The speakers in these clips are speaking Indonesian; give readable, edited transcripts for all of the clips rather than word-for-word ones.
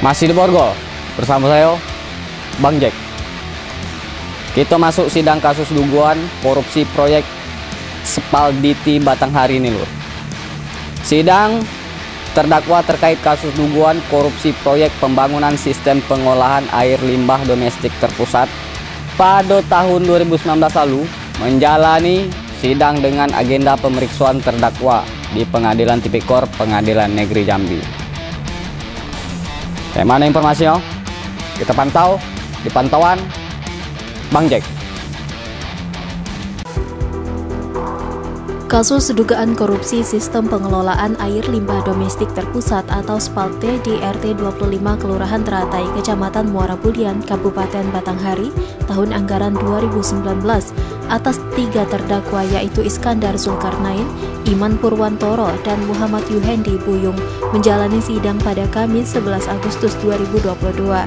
Masih di Borgol, bersama saya, Bang Jack. Kita masuk sidang kasus dugaan korupsi proyek Spalditi Batanghari ini, Lur. Sidang terdakwa terkait kasus dugaan korupsi proyek pembangunan sistem pengolahan air limbah domestik terpusat pada tahun 2019 lalu menjalani sidang dengan agenda pemeriksaan terdakwa di Pengadilan Tipikor Pengadilan Negeri Jambi. Kayak mana informasinya? Kita pantau di pantauan Bang Jack. Kasus dugaan korupsi sistem pengelolaan air limbah domestik terpusat atau SPALTE di RT 25 Kelurahan Teratai, Kecamatan Muara Budian, Kabupaten Batanghari, tahun anggaran 2019 atas 3 terdakwa yaitu Iskandar Zulkarnain, Iman Purwantoro, dan Muhammad Yuhendi Buyung menjalani sidang pada Kamis 11 Agustus 2022.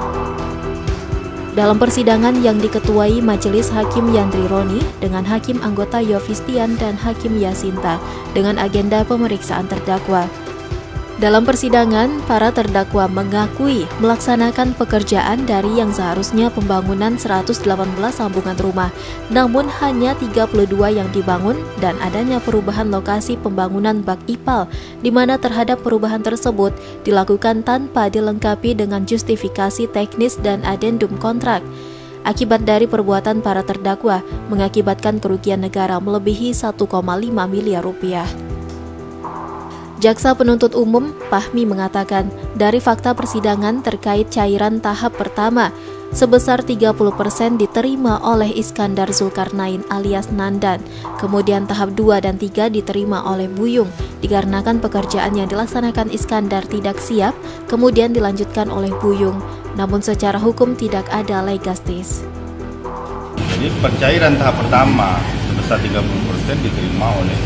Dalam persidangan yang diketuai Majelis Hakim Yandri Roni dengan Hakim anggota Yofistian dan Hakim Yasinta dengan agenda pemeriksaan terdakwa. Dalam persidangan, para terdakwa mengakui melaksanakan pekerjaan dari yang seharusnya pembangunan 118 sambungan rumah, namun hanya 32 yang dibangun dan adanya perubahan lokasi pembangunan bak ipal, di mana terhadap perubahan tersebut dilakukan tanpa dilengkapi dengan justifikasi teknis dan adendum kontrak. Akibat dari perbuatan para terdakwa mengakibatkan kerugian negara melebihi 1,5 miliar rupiah. Jaksa Penuntut Umum Pahmi mengatakan, dari fakta persidangan terkait cairan tahap pertama, sebesar 30% diterima oleh Iskandar Zulkarnain alias Nandan, kemudian tahap 2 dan 3 diterima oleh Buyung, dikarenakan pekerjaan yang dilaksanakan Iskandar tidak siap, kemudian dilanjutkan oleh Buyung, namun secara hukum tidak ada legastis. Jadi pencairan tahap pertama sebesar 30% diterima oleh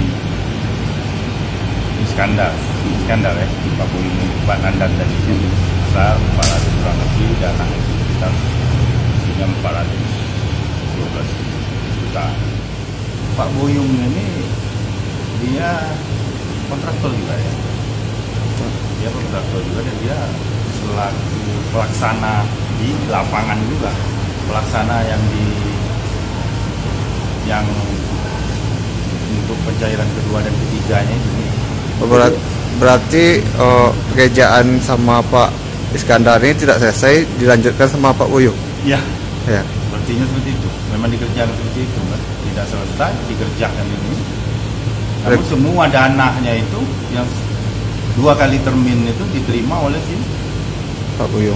Iskandar ya, Pak Nandan tadi besar 400 kurang lebih, dan sekitar isinya 412 juta. Pak Buyung ini dia kontraktor juga ya, dia kontraktor juga, dan dia selaku pelaksana di lapangan juga, pelaksana yang untuk pencairan kedua dan ketiganya ini. Berarti pekerjaan sama Pak Iskandar ini tidak selesai, dilanjutkan sama Pak Buyung? Iya, ya. Sepertinya seperti itu. Memang dikerjakan seperti itu, kan? Tidak selesai, dikerjakan ini. Namun semua dananya itu yang 2 kali termin itu diterima oleh Pak Buyung.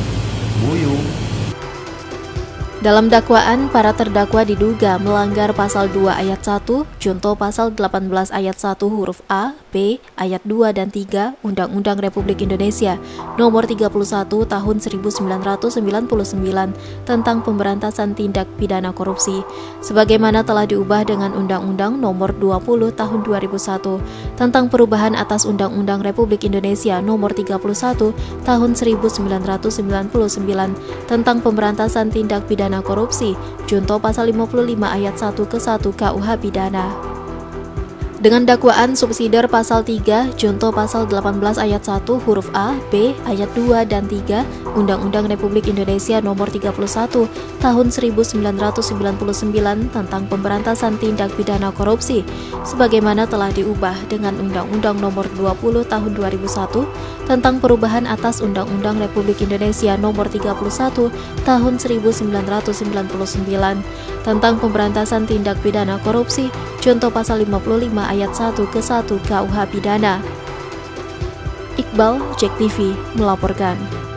Dalam dakwaan, para terdakwa diduga melanggar pasal 2 ayat 1, junto pasal 18 ayat 1 huruf A, B, ayat 2 dan 3 Undang-Undang Republik Indonesia Nomor 31 Tahun 1999 tentang pemberantasan tindak pidana korupsi, sebagaimana telah diubah dengan Undang-Undang Nomor 20 Tahun 2001 tentang perubahan atas Undang-Undang Republik Indonesia Nomor 31 Tahun 1999 tentang pemberantasan tindak pidana korupsi, junto pasal 55 ayat 1 ke 1 KUH Pidana. Dengan dakwaan subsidiar pasal 3, junto pasal 18 ayat 1 huruf A, B, ayat 2 dan 3 Undang-Undang Republik Indonesia Nomor 31 Tahun 1999 tentang pemberantasan tindak pidana korupsi, sebagaimana telah diubah dengan Undang-Undang Nomor 20 Tahun 2001 tentang perubahan atas Undang-Undang Republik Indonesia Nomor 31 Tahun 1999 tentang pemberantasan tindak pidana korupsi, contoh pasal 55 ayat 1 ke 1 KUH Pidana. Iqbal, Jack TV, melaporkan.